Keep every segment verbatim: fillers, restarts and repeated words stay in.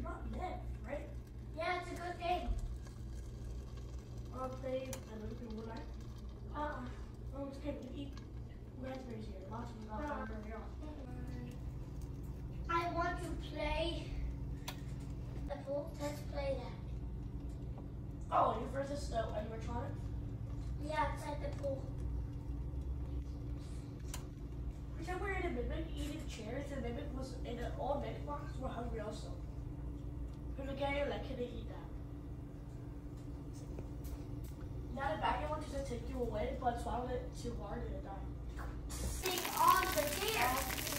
not dead, right? Yeah, it's a good game. I'll play another thing one night. Uh-uh. Oh, it's good. We eat raspberries here. Lots of them got uh, here. I want to play the pool. Let's play that. Oh, you versus the animatronic? Yeah, it's at the pool. Pretend we're in a mimic eating chairs, and mimic was in an all mimic box. We're hungry also. We're looking at it like, can they eat that? Not a bad one because it take you away, but swallow it too hard and it die. Sing on the deer.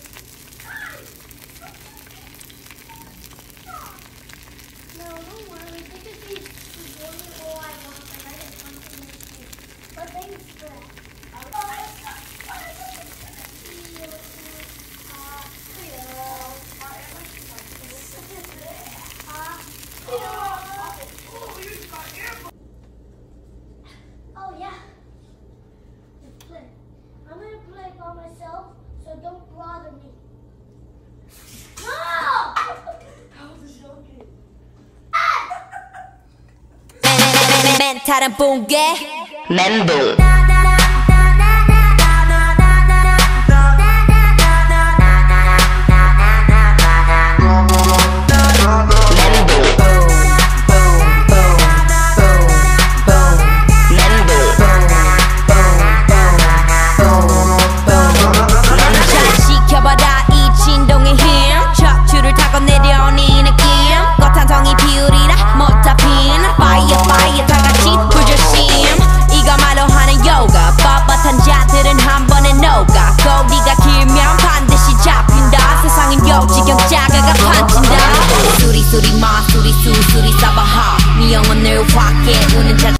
No, don't worry. They could be doing all I want, but I didn't want to make it. But thanks for that. Oh yeah. Let's play. I'm gonna play by myself, so don't bother me. No! How was this joking? 멘탈은 붕괴 멘붕 수리수리 마 수리수 수리 싸바하 네 영혼을 확 깨우는 자